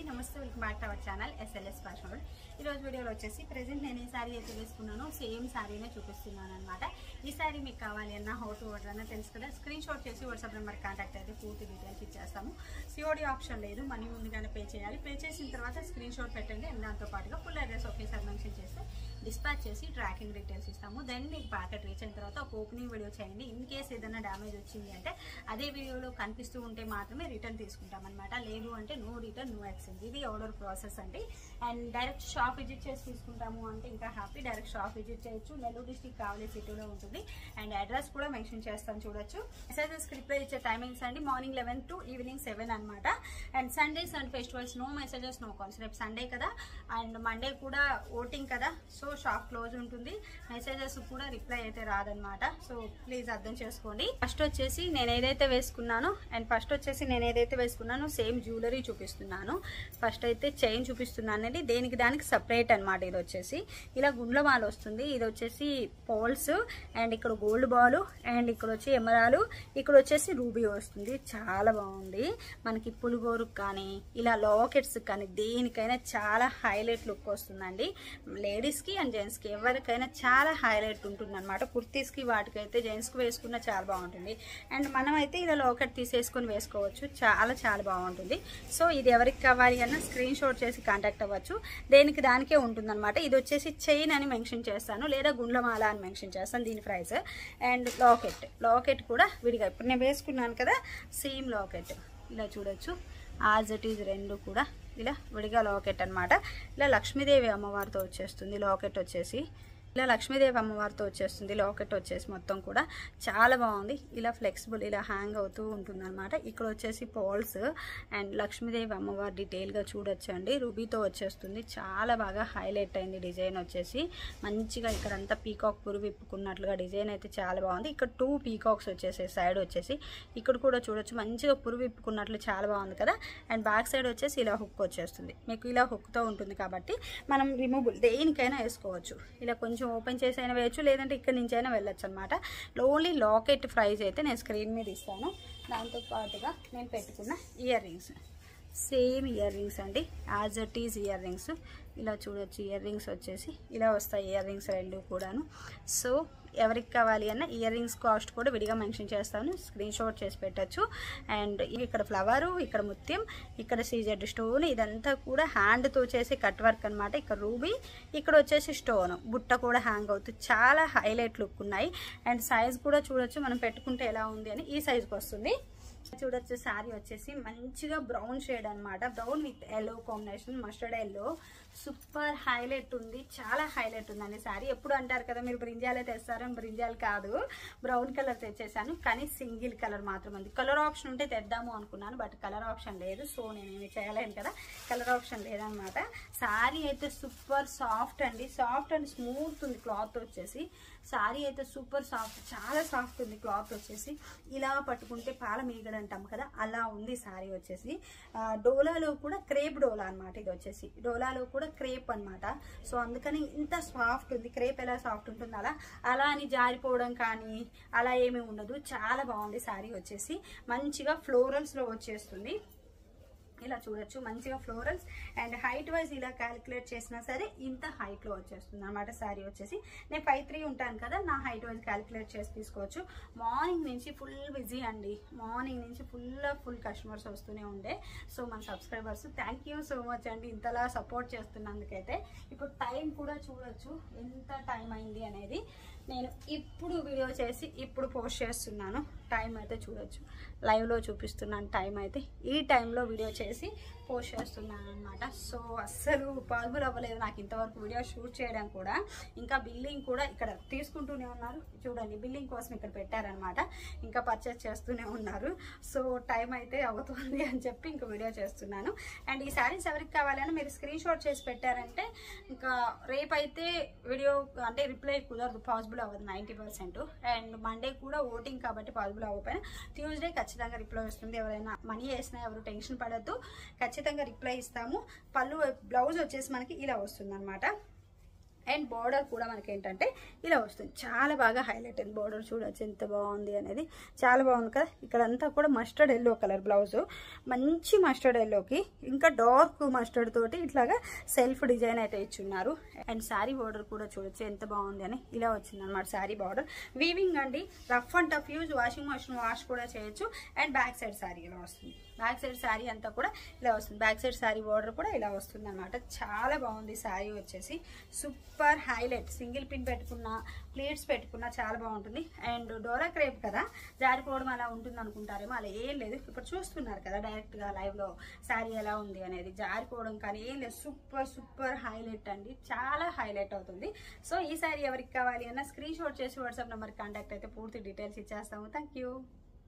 నమస్తే welcome back to our channel SLS fashion world. ఈ రోజు వీడియోలో వచ్చేసి ప్రెజెంట్ నేను ఈ సారీ అయితే వేసుకున్నాను సేమ్ సారీనే చూపిస్తున్నాను అనమాట. ఈ సారీ మీకు కావాలి అన్న హౌ టు ఆర్డర్ అన్న తెలుసు కదా, స్క్రీన్ షాట్ చేసి వాట్సాప్ నెంబర్ కాంటాక్ట్ అయితే పూర్తి డీటెయిల్స్ ఇచ్చేస్తాము. COD ఆప్షన్ లేదు, మనీ ముందుగానే పే చేయాలి. పే చేసిన తర్వాత స్క్రీన్ షాట్ పెట్టండి అండ్ దాంతో పాటుగా ఫుల్ అడ్రస్ ఒకేసారి మెన్షన్ చేస్తే డిస్పాచ్ చేసి ట్రాకింగ్ డీటెయిల్స్ ఇస్తాము. దెన్ మీకు ప్యాకెట్ రీచ్ అయిన తర్వాత ఒక ఓపెనింగ్ వీడియో చేయండి. ఇన్ కేస్ ఏదైనా డ్యామేజ్ వచ్చింది అంటే అదే వీడియోలో కనిపిస్తూ ఉంటే మాత్రమే రిటర్న్ తీసుకుంటాం అనమాట. లేదు అంటే నో రిటర్న్ నో ఎక్స్చేంజ్. ఇది ఆర్డర్ ప్రాసెస్ అండి. అండ్ డైరెక్ట్ షాప్ విజిట్ చేసి తీసుకుంటాము అంటే ఇంకా హ్యాపీ. డైరెక్ట్ షాప్ విజిట్ చేయొచ్చు. నెల్లూరు డిస్ట్రిక్ట్ కావలి సిటీలో ఉంటుంది. అండ్ అడ్రస్ కూడా మెన్షన్ చేస్తాను, చూడొచ్చు. మెసేజెస్ రిప్లై ఇచ్చే టైమింగ్స్ అండి మార్నింగ్ 11 to ఈవినింగ్ 7 అనమాట. And Sundays and festivals no messages no calls. రేపు సండే కదా అండ్ మండే కూడా ఓటింగ్ కదా, సో షాప్ క్లోజ్ ఉంటుంది. మెసేజెస్ కూడా రిప్లై అయితే రాదనమాట. సో ప్లీజ్ అర్థం చేసుకోండి. ఫస్ట్ వచ్చేసి నేను ఏదైతే వేసుకున్నానో సేమ్ జ్యువెలరీ చూపిస్తున్నాను. ఫస్ట్ అయితే చైన్ చూపిస్తున్నానండి. దేనికి దానికి సపరేట్ అనమాట. ఇది వచ్చేసి ఇలా గుండ్ల మాల వస్తుంది. ఇది వచ్చేసి పోల్స్ అండ్ ఇక్కడ గోల్డ్ బాల్ అండ్ ఇక్కడ వచ్చి ఎమరాలు, ఇక్కడ వచ్చేసి రూబీ వస్తుంది. చాలా బాగుంది. మనకి పులిగోరు కానీ ఇలా లాకెట్స్ కానీ దేనికైనా చాలా హైలైట్ లుక్ వస్తుందండి. లేడీస్కి అండ్ జెంట్స్కి ఎవరికైనా చాలా హైలైట్ ఉంటుంది అనమాట. కుర్తీస్కి వాటికైతే జెంట్స్కి వేసుకున్న చాలా బాగుంటుంది. అండ్ మనం అయితే ఇలా లాకెట్ తీసేసుకొని వేసుకోవచ్చు. చాలా చాలా బాగుంటుంది. సో ఇది ఎవరికి కావాలి అన్న స్క్రీన్ షాట్ చేసి కాంటాక్ట్ అవ్వచ్చు. దేనికి దానికే ఉంటుందన్నమాట. ఇది వచ్చేసి చైన్ అని మెన్షన్ చేస్తాను, లేదా గుండ్లమాల అని మెన్షన్ చేస్తాను దీని ప్రైస్. అండ్ లాకెట్ కూడా విడిగా ఇప్పుడు నేను వేసుకున్నాను కదా సేమ్ లాకెట్ ఇలా చూడొచ్చు. యాజ్ ఇట్ ఈజ్ రెండు కూడా ఇలా విడిగా లాకెట్ అనమాట. ఇలా లక్ష్మీదేవి అమ్మవారితో వచ్చేస్తుంది లాకెట్ వచ్చేసి. లాకెట్ వచ్చేసి మొత్తం కూడా చాలా బాగుంది. ఇలా ఫ్లెక్సిబుల్ ఇలా హ్యాంగ్ అవుతూ ఉంటుంది అనమాట. ఇక్కడ వచ్చేసి పాల్స్ అండ్ లక్ష్మీదేవి అమ్మవారి డీటెయిల్గా చూడొచ్చండి. రూబీతో వచ్చేస్తుంది. చాలా బాగా హైలైట్ అయింది డిజైన్ వచ్చేసి. మంచిగా ఇక్కడంతా పీకాక్ పురు విప్పుకున్నట్లుగా డిజైన్ అయితే చాలా బాగుంది. ఇక్కడ 2 పీకాక్స్ వచ్చేసి సైడ్ వచ్చేసి ఇక్కడ కూడా చూడొచ్చు. మంచిగా పురు విప్పుకున్నట్లు చాలా బాగుంది కదా. అండ్ బ్యాక్ సైడ్ వచ్చేసి ఇలా హుక్ వచ్చేస్తుంది. మీకు ఇలా హుక్తో ఉంటుంది కాబట్టి మనం రిమూవబుల్ దేనికైనా వేసుకోవచ్చు. ఇలా కొంచెం ఓపెన్ చేసి అయినా వేయచ్చు, లేదంటే ఇక్కడ నుంచి అయినా వెళ్ళొచ్చు అనమాట. ఓన్లీ లాకెట్ ప్రైస్ అయితే నేను స్క్రీన్ మీద ఇస్తాను. దాంతో పాటుగా నేను పెట్టుకున్న ear rings same ear rings అండి. As it is ear rings ఇలా చూడొచ్చు. ఇయర్ రింగ్స్ వచ్చేసి ఇలా వస్తాయి. ఇయర్ రింగ్స్ రెండు కూడాను. సో ఎవరికి కావాలి అన్న ఇయర్ రింగ్స్ కాస్ట్ కూడా విడిగా మెన్షన్ చేస్తాను, స్క్రీన్ షాట్ చేసి పెట్టచ్చు. అండ్ ఇక్కడ ఫ్లవరు, ఇక్కడ ముత్యం, ఇక్కడ సీజెడ్ స్టోన్, ఇదంతా కూడా హ్యాండ్తో చేసి కట్ వర్క్ అనమాట. ఇక్కడ రూబీ, ఇక్కడ వచ్చేసి స్టోన్, బుట్ట కూడా హ్యాంగ్ అవుతుంది. చాలా హైలైట్ లుక్ ఉన్నాయి. అండ్ సైజ్ కూడా చూడొచ్చు మనం పెట్టుకుంటే ఎలా ఉంది అని. ఈ సైజ్కి వస్తుంది. చూడొచ్చు. శారీ వచ్చేసి మంచిగా బ్రౌన్ షేడ్ అనమాట. Brown with yellow combination, mustard yellow. Super highlight ఉంది. చాలా హైలైట్ ఉందండి శారీ. ఎప్పుడు అంటారు కదా మీరు బ్రింజాలే తెస్తారని, బ్రింజాల్ కాదు, బ్రౌన్ కలర్ తెచ్చేసాను. కానీ సింగిల్ కలర్ మాత్రం ఉంది. కలర్ ఆప్షన్ ఉంటే తెద్దాము అనుకున్నాను, బట్ కలర్ ఆప్షన్ లేదు. సో నేనేమి చేయలేను కదా, కలర్ ఆప్షన్ లేదనమాట. శారీ అయితే సూపర్ సాఫ్ట్ అండి. సాఫ్ట్ అండ్ స్మూత్ ఉంది క్లాత్ వచ్చేసి. శారీ అయితే సూపర్ సాఫ్ట్, చాలా సాఫ్ట్ ఉంది క్లాత్ వచ్చేసి. ఇలా పట్టుకుంటే పాల మీగడ అంటాం కదా, అలా ఉంది శారీ వచ్చేసి. డోలాలో కూడా క్రేప్ డోలా అనమాట. ఇది వచ్చేసి డోలాలో కూడా క్రేప్ అనమాట. సో అందుకని ఇంత సాఫ్ట్ ఉంది. క్రేప్ ఎలా సాఫ్ట్ ఉంటుంది అలా అని జారిపోవడం కానీ అలా ఏమీ ఉండదు. చాలా బాగుంది శారీ వచ్చేసి. మంచిగా ఫ్లోరల్స్ లో వచ్చేస్తుంది. ఇలా చూడొచ్చు మంచిగా ఫ్లోరల్స్. అండ్ హైట్ వైజ్ ఇలా క్యాలిక్యులేట్ చేసినా సరే ఇంత హైట్ లో వచ్చేస్తుంది అనమాట శారీ వచ్చేసి. నేను 5'3" ఉంటాను కదా, నా హైట్ వైజ్ క్యాలిక్యులేట్ చేసి తీసుకోవచ్చు. మార్నింగ్ నుంచి ఫుల్ బిజీ అండి. మార్నింగ్ నుంచి ఫుల్ కస్టమర్స్ వస్తూనే ఉండే. సో మన subscribers thank you so much అండి, ఇంతలా సపోర్ట్ చేస్తున్నందుకైతే. ఇప్పుడు టైం కూడా చూడొచ్చు ఎంత టైం అయింది అనేది. నేను ఇప్పుడు వీడియో చేసి ఇప్పుడు పోస్ట్ చేస్తున్నాను. టైం అయితే చూడొచ్చు, లైవ్లో చూపిస్తున్నాను టైం అయితే. ఈ టైంలో వీడియో చేసి పోస్ట్ చేస్తున్నాను అనమాట. సో అస్సలు పాసిబుల్ అవ్వలేదు నాకు ఇంతవరకు వీడియో షూట్ చేయడం కూడా. ఇంకా బిల్లింగ్ కూడా ఇక్కడ తీసుకుంటూనే ఉన్నారు. చూడండి బిల్లింగ్ కోసం ఇక్కడ పెట్టారనమాట. ఇంకా పర్చేస్ చేస్తూనే ఉన్నారు. సో టైం అయితే అవుతుంది అని చెప్పి ఇంకా వీడియో చేస్తున్నాను. అండ్ ఈ శారీస్ ఎవరికి కావాలని మీరు స్క్రీన్ షాట్ చేసి పెట్టారంటే ఇంకా రేపైతే వీడియో అంటే రిప్లై కుదరదు, పాసిబుల్ అవ్వదు 90%. అండ్ మండే కూడా ఓటింగ్ కాబట్టి పాసిబుల్ అవ్వకపోయినా ట్యూస్డే ఖచ్చితంగా రిప్లై వస్తుంది. ఎవరైనా మనీ వేసినా ఎవరు టెన్షన్ పడద్దు, ఖచ్చితంగా రిప్లై ఇస్తాము. పళ్ళు బ్లౌజ్ వచ్చేసి మనకి ఇలా వస్తుంది అనమాట. అండ్ బార్డర్ కూడా మనకి ఏంటంటే ఇలా వస్తుంది, చాలా బాగా హైలైట్ అయింది బార్డర్. చూడొచ్చు ఎంత బాగుంది అనేది, చాలా బాగుంది కదా. ఇక్కడ అంతా కూడా మస్టర్డ్ ఎల్లో కలర్ బ్లౌజ్, మంచి మస్టర్డ్ ఎల్లోకి ఇంకా డార్క్ మస్టర్డ్ తోటి ఇట్లాగా సెల్ఫ్ డిజైన్ అయితే ఇచ్చున్నారు. అండ్ శారీ బార్డర్ కూడా చూడొచ్చు ఎంత బాగుంది అని, ఇలా వచ్చింది అనమాట శారీ బార్డర్. వీవింగ్ అండి, rough and tough use, washing machine wash కూడా చేయొచ్చు. అండ్ బ్యాక్ సైడ్ శారీ ఇలా వస్తుంది, బ్యాక్ సైడ్ శారీ అంతా కూడా ఇలా వస్తుంది, బ్యాక్ సైడ్ శారీ బార్డర్ కూడా ఇలా వస్తుంది అనమాట. చాలా బాగుంది శారీ వచ్చేసి, సూపర్ హైలైట్. సింగిల్ పిన్ పెట్టుకున్నా, ప్లేట్స్ పెట్టుకున్నా చాలా బాగుంటుంది. అండ్ డోరా క్రేప్ కదా, జారిపోవడం అలా ఉంటుంది అనుకుంటారేమో, అలా ఏం లేదు. ఇప్పుడు చూస్తున్నారు కదా డైరెక్ట్గా లైవ్లో శారీ ఎలా ఉంది అనేది, జారిపోవడం కానీ ఏం లేదు. సూపర్ సూపర్ హైలైట్ అండి, చాలా హైలైట్ అవుతుంది. సో ఈ శారీ ఎవరికి కావాలి అన్న స్క్రీన్ షాట్ చేసి వాట్సాప్ నెంబర్కి కాంటాక్ట్ అయితే పూర్తి డీటెయిల్స్ ఇచ్చేస్తాము. Thank you.